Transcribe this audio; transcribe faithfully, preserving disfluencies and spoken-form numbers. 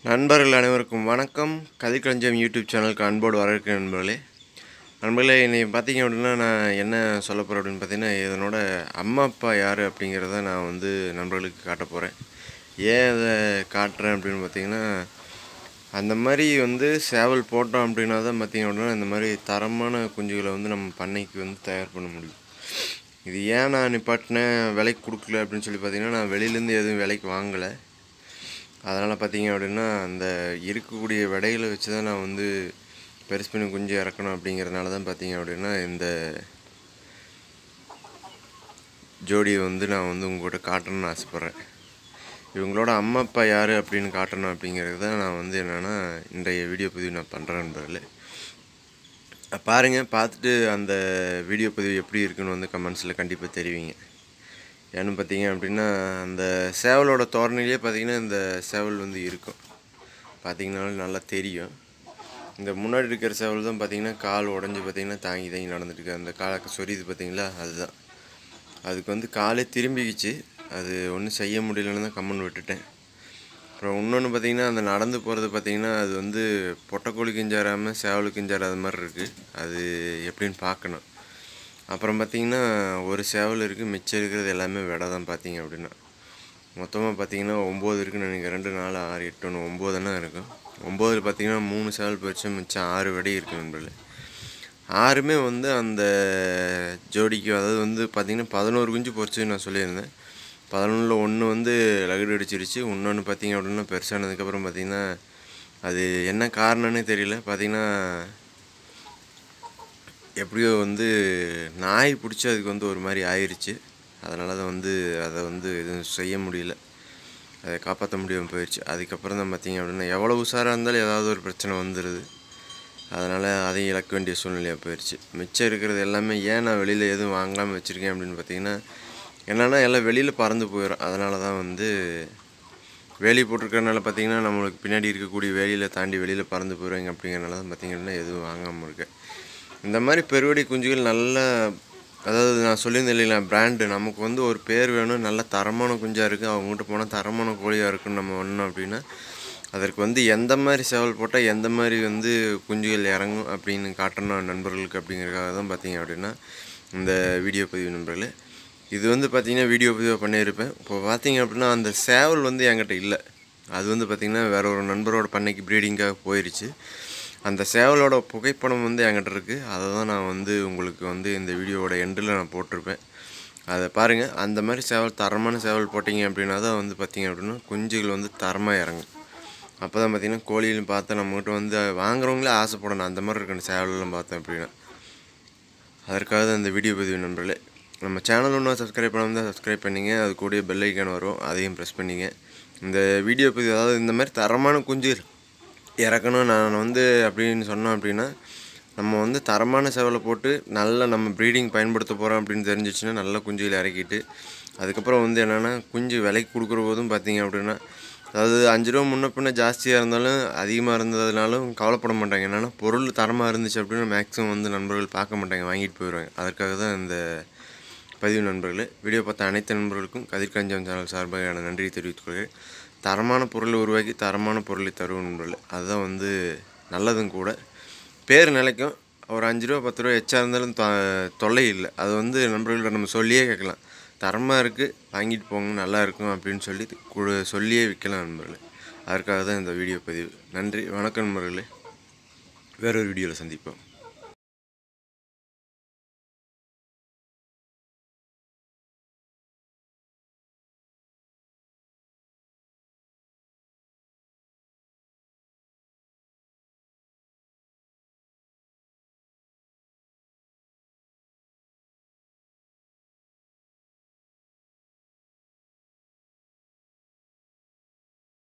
நண்பர்கள் அனைவருக்கும் வணக்கம். கதிர்களஞ்சியம் யூடியூப் சேனலுக்கு அன்போடு வரவேற்கிற நண்பர்களே. நண்பர்களே, இன்றைக்கி பார்த்தீங்க அப்படின்னா நான் என்ன சொல்ல போகிறேன் அப்படின்னு பார்த்தீங்கன்னா, இதனோட அம்மா அப்பா யார் அப்படிங்கிறத நான் வந்து நண்பர்களுக்கு காட்ட போகிறேன். ஏன் அதை காட்டுறேன் அப்படின்னு பார்த்தீங்கன்னா, அந்த மாதிரி வந்து சேவல் போட்டோம் அப்படின்னா தான் பார்த்தீங்க அப்படின்னா இந்த மாதிரி தரமான குஞ்சுகளை வந்து நம்ம பண்ணைக்கு வந்து தயார் பண்ண முடியும். இது ஏன் நான் நிப்பாட்டினேன் விலைக்கு கொடுக்கல அப்படின்னு சொல்லி பார்த்தீங்கன்னா, நான் வெளியிலேருந்து எதுவும் விலைக்கு வாங்கலை. அதனால் பார்த்தீங்க அப்படின்னா அந்த இருக்கக்கூடிய விடைகளை வச்சு தான் நான் வந்து பெருசு பண்ணி குஞ்சு இறக்கணும் அப்படிங்கிறதுனால தான் பார்த்தீங்க அப்படின்னா இந்த ஜோடியை வந்து நான் வந்து உங்கள்கிட்ட காட்டணும்னு ஆசைப்பட்றேன். இவங்களோட அம்மா அப்பா யார் அப்படின்னு காட்டணும் அப்படிங்கிறது தான் நான் வந்து என்னென்னா இன்றைய வீடியோ பதிவு நான் பண்ணுறேன் நண்பர்களே. பாருங்கள், பார்த்துட்டு அந்த வீடியோ பதிவு எப்படி இருக்குன்னு வந்து கமெண்ட்ஸில் கண்டிப்பாக தெரிவிங்க. ஏன்னு பார்த்தீங்க அப்படின்னா அந்த சேவலோட தோரணையிலே பார்த்தீங்கன்னா இந்த சேவல் வந்து இருக்கும், பார்த்தீங்கன்னாலும் நல்லா தெரியும். இந்த முன்னாடி இருக்கிற சேவல் தான் பார்த்தீங்கன்னா கால் உடஞ்சி பார்த்தீங்கன்னா தாங்கி தாங்கி நடந்துட்டுருக்கு. அந்த காலை சொரியுது பார்த்தீங்களா, அதுதான். அதுக்கு வந்து காலே திரும்பிக்கிச்சு, அது ஒன்றும் செய்ய முடியலன்னு தான் கம்மன் விட்டுட்டேன். அப்புறம் இன்னொன்று பார்த்தீங்கன்னா அந்த நடந்து போகிறது பார்த்தீங்கன்னா அது வந்து பொட்டைக்கோழி கிஞ்சாராமல் சேவல் கிஞ்சாராத மாதிரி இருக்குது. அது எப்படின்னு பார்க்கணும். அப்புறம் பார்த்திங்கன்னா ஒரு சேவல் இருக்குது, மிச்சம் இருக்கிறது எல்லாமே விடை தான். பார்த்திங்க அப்படின்னா மொத்தமாக பார்த்திங்கன்னா ஒம்பது இருக்குன்னு நினைக்கிறேன். ரெண்டு நாலு ஆறு எட்டு ஒன்று ஒம்போதுன்னா இருக்கும். ஒம்போதில் பார்த்திங்கன்னா மூணு சேவல் போயிடுச்சு, மிச்சம் ஆறு விடை இருக்குது நண்பர்களே. ஆறுமே வந்து அந்த ஜோடிக்கு, அதாவது வந்து பார்த்திங்கன்னா பதினோரு குஞ்சு பொறிச்சுன்னு நான் சொல்லியிருந்தேன். பதினொன்றில் ஒன்று வந்து லகுடு அடிச்சிருச்சு. இன்னொன்று பார்த்திங்க அப்படின்னா பெருசானதுக்கப்புறம் பார்த்திங்கன்னா அது என்ன காரணம்னே தெரியல. பார்த்திங்கன்னா எப்படியோ வந்து நாய் பிடிச்சி அதுக்கு வந்து ஒரு மாதிரி ஆயிடுச்சு. அதனால தான் வந்து அதை வந்து எதுவும் செய்ய முடியல, அதை காப்பாற்ற முடியாமல் போயிடுச்சு. அதுக்கப்புறம் தான் பார்த்திங்க அப்படின்னா எவ்வளோ உஷாராக இருந்தாலும் ஏதாவது ஒரு பிரச்சனை வந்துடுது. அதனால் அதையும் இழக்க வேண்டிய சூழ்நிலையாக போயிடுச்சு. மிச்சம் இருக்கிறது எல்லாமே ஏன் நான் வெளியில் எதுவும் வாங்காமல் வச்சுருக்கேன் அப்படின்னு பார்த்திங்கன்னா, என்னென்னா எல்லாம் வெளியில் பறந்து போயிடும். அதனால தான் வந்து வேலி போட்டிருக்கறனால பார்த்திங்கன்னா நம்மளுக்கு பின்னாடி இருக்கக்கூடிய வேலியில் தாண்டி வெளியில் பறந்து போயிடுவாங்க. அப்படிங்கிறனால தான் பார்த்திங்கன்னா எதுவும் வாங்காமல் இருக்கேன். இந்த மாதிரி பெருவெடி குஞ்சுகள் நல்ல, அதாவது நான் சொல்லியிருந்தேன் இல்லைங்களா, பிராண்டு நமக்கு வந்து ஒரு பேர் வேணும், நல்ல தரமான குஞ்சாக இருக்குது, அவங்ககிட்ட போனால் தரமான கோழியாக இருக்குன்னு நம்ம ஒன்றோம் அப்படின்னா அதற்கு வந்து எந்த மாதிரி சேவல் போட்டால் எந்த மாதிரி வந்து குஞ்சுகள் இறங்கும் அப்படின்னு காட்டணும் நண்பர்களுக்கு. அப்படிங்கிறதுக்காக தான் பார்த்திங்க அப்படின்னா இந்த வீடியோ பதிவு நண்பர்களே. இது வந்து பார்த்திங்கன்னா வீடியோ பதிவாக பண்ணியிருப்பேன். இப்போ பார்த்திங்க அப்படின்னா அந்த சேவல் வந்து என்கிட்ட இல்லை. அது வந்து பார்த்திங்கன்னா வேற ஒரு நண்பரோட பண்ணைக்கு ப்ரீடிங்காக போயிடுச்சு. அந்த சேவலோட புகைப்படம் வந்து என்கிட்ட இருக்குது. அதை தான் நான் வந்து உங்களுக்கு வந்து இந்த வீடியோவோட எண்டில் நான் போட்டிருப்பேன். அதை பாருங்கள். அந்த மாதிரி சேவல், தரமான சேவல் போட்டிங்க அப்படின்னா தான் வந்து பார்த்திங்க அப்படின்னா குஞ்சுகள் வந்து தரமாக இறங்கும். அப்போ தான் பார்த்திங்கன்னா கோழியிலும் பார்த்தா நம்மகிட்ட வந்து வாங்குறவங்களே ஆசைப்படணும், அந்த மாதிரி இருக்கணும் சேவலெல்லாம் பார்த்தேன் அப்படின்னா. அதற்காக தான் இந்த வீடியோ பதிவு நண்பர்களே. நம்ம சேனல் ஒன்றும் சப்ஸ்கிரைப் பண்ணாமல் தான் சப்ஸ்கிரைப் பண்ணிங்க, அது கூடிய பெல் ஐக்கான் வரும், அதையும் ப்ரெஸ் பண்ணிங்க. இந்த வீடியோ பதிவு, அதாவது இந்த மாதிரி தரமான குஞ்சுகள் இறக்கணும் நான் வந்து அப்படின்னு சொன்னோம் அப்படின்னா, நம்ம வந்து தரமான சேவலை போட்டு நல்ல நம்ம ப்ரீடிங் பயன்படுத்த போகிறோம் அப்படின்னு தெரிஞ்சிச்சுன்னா நல்ல குஞ்சுகள் இறக்கிட்டு, அதுக்கப்புறம் வந்து என்னென்னா குஞ்சு விலைக்கு கொடுக்குற போதும் பார்த்திங்க அப்படின்னா, அதாவது அஞ்சு ரூபா முன்ன பின்ன ஜாஸ்தியாக இருந்தாலும் அதிகமாக இருந்ததுனாலும் கவலைப்பட மாட்டாங்க. என்னென்னா பொருள் தரமாக இருந்துச்சு அப்படின்னா மேக்ஸிமம் வந்து நண்பர்கள் பார்க்க மாட்டாங்க, வாங்கிட்டு போயிடுவாங்க. அதற்காக தான் இந்த பதிவு நண்பர்களே. வீடியோ பார்த்த அனைத்து நண்பர்களுக்கும் கதிர்களஞ்சியம் சேனல் சார்பாக நான் நன்றியை தெரிவித்துக் கொள்கிறேன். தரமான பொருளை உருவாக்கி தரமான பொருளை தருவோம் நண்பர்களே. அதுதான் வந்து நல்லதும் கூட. பேர் நிலைக்கும். ஒரு அஞ்சு ரூபா பத்து ரூபா எச்சா இருந்தாலும் தொ தொல்லை இல்லை. அது வந்து நண்பர்கள்ட்ட நம்ம சொல்லியே கேட்கலாம். தரமாக இருக்குது, வாங்கிட்டு போங்க, நல்லா இருக்கும் அப்படின்னு சொல்லி கு சொல்லியே விற்கலாம் நண்பர்களே. அதற்காக தான் இந்த வீடியோ பதிவு. நன்றி, வணக்கம் நண்பர்களே. வேறொரு வீடியோவில் சந்திப்போம்.